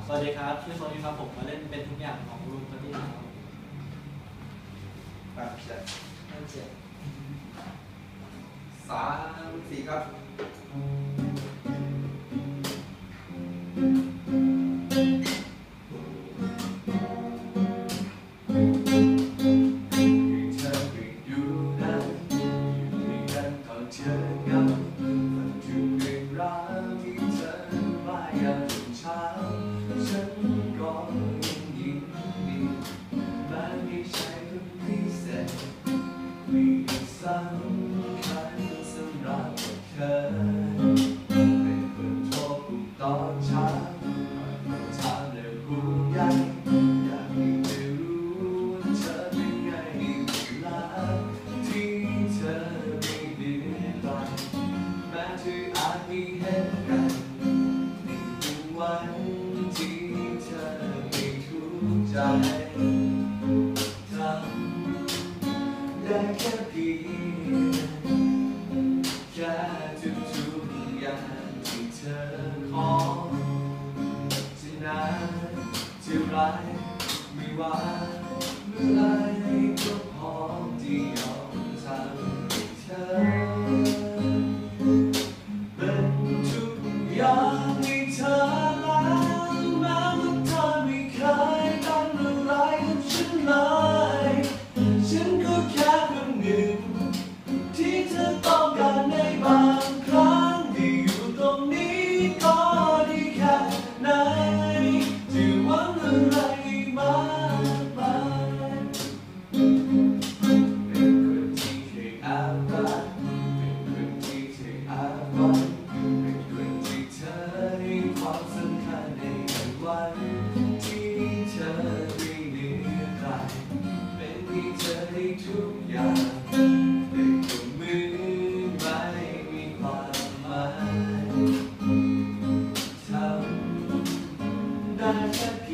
สวัสดีครับชื่อโซนี่ครับผมมาเล่นเป็นทุกอย่างของรูมพอดีครับครับเจ็ดเจ็ด 3 4ครับสำคัญสำหรับเธอเป็นคนโทรปลุกตอนเช้าถามและห่วงใยอยากให้เธอรู้ว่าเธอเป็นไงในเวลาที่เธอไม่เดือดร้อนแม้เธออาจมีเหตุการณ์ในวันที่เธอไม่ทุกข์ใจทำได้แค่เพียงแค่ทุกๆอย่างที่เธอขอจะนานเท่าไรไม่ว่าเมื่อไรก็พร้อมที่ยอมทำให้เธอเป็นทุกอย่างให้เธอแล้วแม้ว่าเธอไม่เคยทำอะไรกับฉันเลยฉันก็แค่คนหนึ่งที่เธอต้องการในบางครั้งที่อยู่ตรงนี้ก็ดีแค่ไหนจะหวังอะไรมากมายเป็นคนที่เคยแอบรักเป็นคนที่เคยแอบหวังเป็นคนที่เธอให้ความสำคัญในวันที่เธอไม่เหนื่อยใครเป็นที่เธอให้ทุกอย่างได้ก็เหมือนไม่มีความหมายทำได้แค่